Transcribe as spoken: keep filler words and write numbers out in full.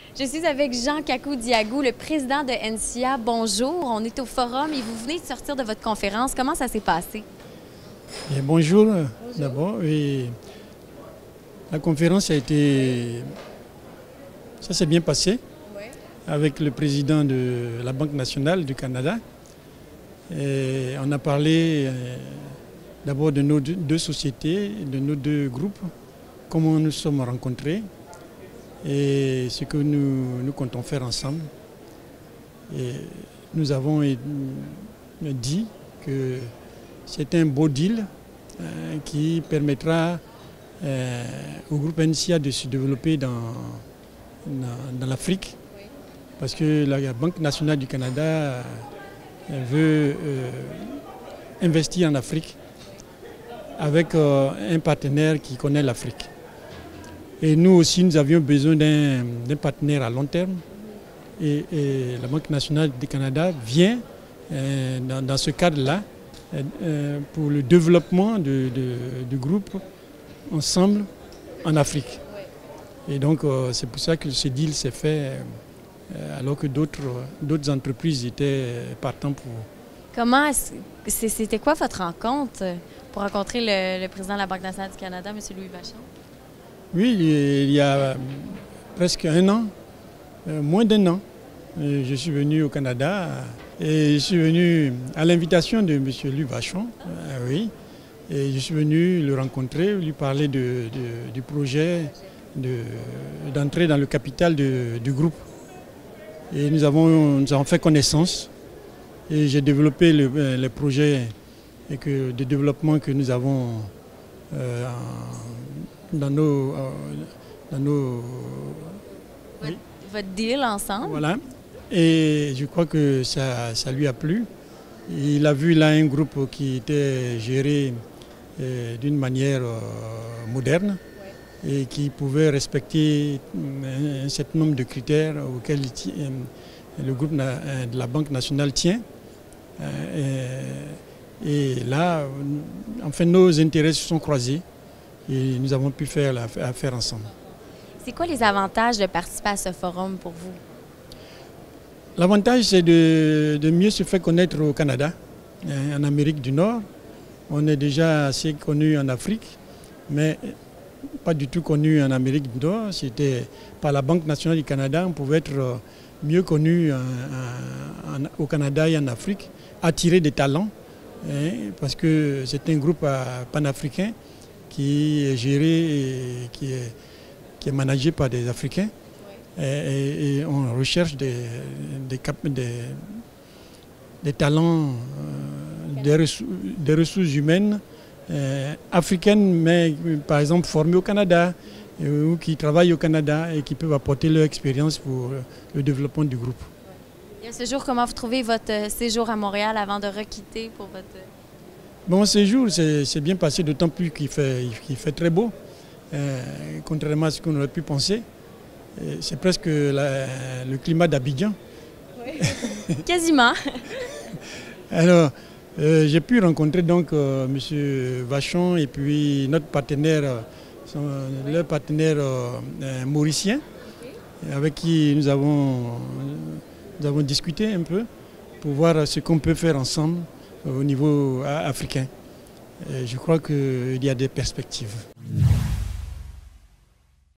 Je suis avec Jean Kakou-Diago, le président de N C A. Bonjour, on est au forum et vous venez de sortir de votre conférence. Comment ça s'est passé? Bien, bonjour, bonjour. D'abord. La conférence a été... Ça s'est bien passé ouais. Avec le président de la Banque nationale du Canada. Et on a parlé euh, d'abord de nos deux, deux sociétés, de nos deux groupes, comment nous sommes rencontrés et ce que nous, nous comptons faire ensemble. Et nous avons dit que c'est un beau deal euh, qui permettra euh, au groupe N C A de se développer dans, dans, dans l'Afrique, parce que la Banque nationale du Canada euh, veut euh, investir en Afrique avec euh, un partenaire qui connaît l'Afrique. Et nous aussi, nous avions besoin d'un partenaire à long terme. Et, et la Banque nationale du Canada vient euh, dans, dans ce cadre-là euh, pour le développement de, de, du groupe ensemble en Afrique. Et donc, euh, c'est pour ça que ce deal s'est fait euh, alors que d'autres d'autres entreprises étaient partants pour... Comment c'était quoi votre rencontre pour rencontrer le, le président de la Banque nationale du Canada, M. Louis Vachon? Oui, il y a presque un an, euh, moins d'un an, je suis venu au Canada et je suis venu à l'invitation de M. Louis Vachon, euh, oui, et je suis venu le rencontrer, lui parler de, de, du projet d'entrer de, dans le capital de, du groupe. Et nous avons, nous avons fait connaissance et j'ai développé le, le projet et que, de développement que nous avons euh, dans nos... Euh, dans nos votre, oui. votre deal ensemble. Voilà. Et je crois que ça, ça lui a plu. Il a vu là un groupe qui était géré euh, d'une manière euh, moderne ouais. et qui pouvait respecter un, un certain nombre de critères auxquels il, euh, le groupe na, de la Banque nationale tient. Euh, et, et là, enfin, nos intérêts se sont croisés. Et nous avons pu faire l'affaire ensemble. C'est quoi les avantages de participer à ce forum pour vous? L'avantage, c'est de, de mieux se faire connaître au Canada, en Amérique du Nord. On est déjà assez connu en Afrique, mais pas du tout connu en Amérique du Nord. C'était par la Banque nationale du Canada, on pouvait être mieux connu en, en, au Canada et en Afrique, attirer des talents, hein, parce que c'est un groupe panafricain qui est géré et qui est, qui est managé par des Africains. Oui. Et, et on recherche des, des, des, des talents, euh, des, ressources, des ressources humaines euh, africaines, mais par exemple formées au Canada, euh, ou qui travaillent au Canada et qui peuvent apporter leur expérience pour le développement du groupe. Et à ce jour, comment vous trouvez votre séjour à Montréal avant de requitter pour votre... Mon séjour s'est bien passé, d'autant plus qu'il fait, qu'il fait très beau, euh, contrairement à ce qu'on aurait pu penser. C'est presque la, le climat d'Abidjan. Oui, quasiment. Alors, euh, j'ai pu rencontrer donc euh, M. Vachon et puis notre partenaire, son, oui. leur partenaire euh, mauricien, okay. avec qui nous avons, nous avons discuté un peu pour voir ce qu'on peut faire ensemble au niveau africain. Et je crois qu'il y a des perspectives.